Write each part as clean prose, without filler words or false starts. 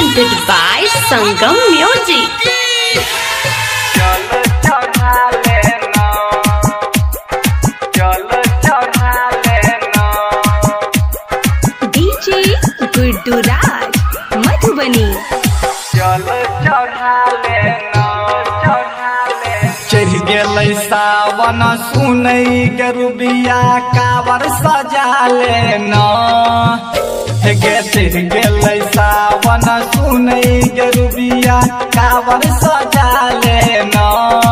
presented by Sangam Music. DJ Guddu Raj, Madhubani. चढ़ गेलै सावन सुनै के रुबिया कावर सजा लेना गे चढ़ गेलै सावन सुनै के रुबिया कावर सजा लेना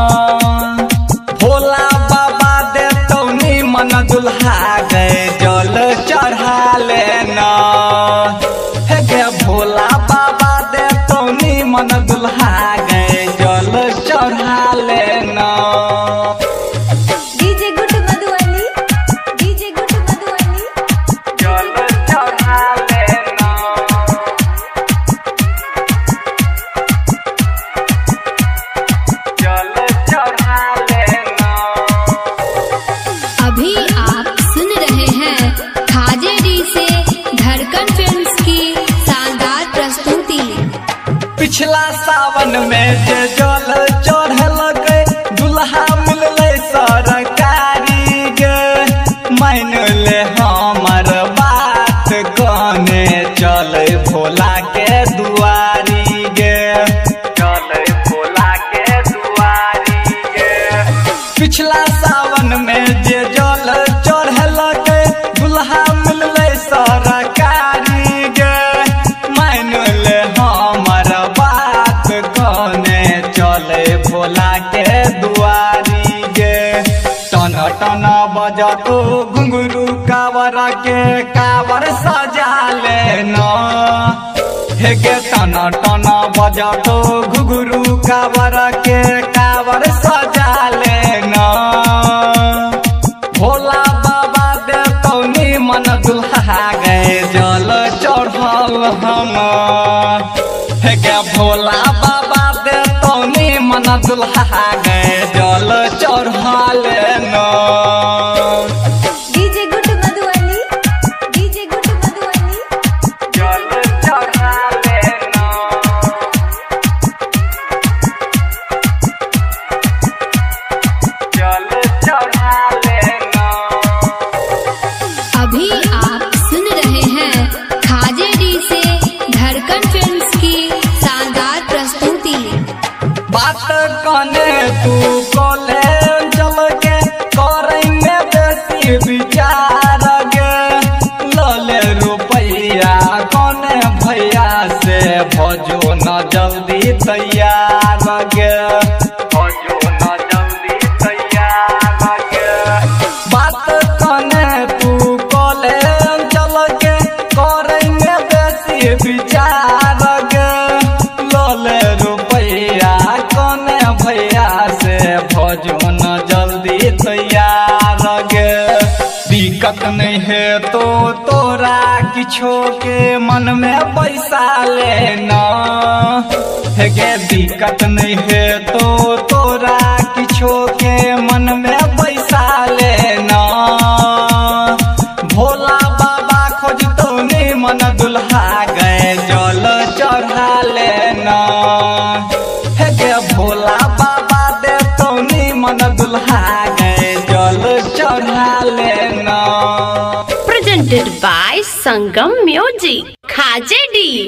भोला बाबा दे तौनी मन दुल्हा गए जल चढ़ा लेना गे भोला बाबा दे तौनी मन दुल्हा गए जल चढ़ा लेना। DJ Guddu Madhubani, DJ Guddu Madhubani, जल चढ़ा लेना जल चढ़ा लेना। अभी आप सुन रहे हैं खाजे डी से धड़कन फिल्म्स की शानदार प्रस्तुति। पिछला सावन में जे जल चढ़ल गए दुल्हा मिलले सरकारी गे मान ले हमर बात कने चले भोला के दुआरी गे चले भोला के दुआरी गे। पिछला सावन में जे जल चढ़ल गए दुल्हा मिलले सरकारी गे मान ले हमर बात कने चले भोला के दुआरी गे। टन टन बजतो घुंघरू कावर के कावर सजा लेना हे गे टन टन बजतो घुंघरू कावर के कावर सजा लेना भोला बाबा दे तौनी मन दुल्हा गए जल चढ़ल हम हे गे भोला बाबा दे तौनी मन दुल्हा गए जल चढ़ल न। DJ Guddu Madhubani, DJ Guddu Madhubani, जल चढ़ा लेना जल चढ़ा लेना। अभी आप सुन रहे हैं खाजे डी से धड़कन फिल्म्स की शानदार प्रस्तुति। बात कने तू कोले चल के करेंगे बेसी विचार गे लले रुपैया कने भैया से भजो न जल्दी तैयार गे भजो न जल्दी तैयार गे। बात कने तू कोले चल के करेंगे बेसी विचार गे लले रुपैया कने भैया से भजो न जल्दी तैयार गे। दिक्कत नहीं है तो तोरा किछो के मन में पैसा लेना हे गे दिक्कत नहीं है तो तोरा किछो के मन में पैसा लेना भोला बाबा खोजतो नहीं मन दुल्हा गए जल चढ़ा लेना हे गे भोला बाबा दे तौनी मन दुल्हा गए जल चढ़ा लेना। Presented by Sangam Music. खाजे डी।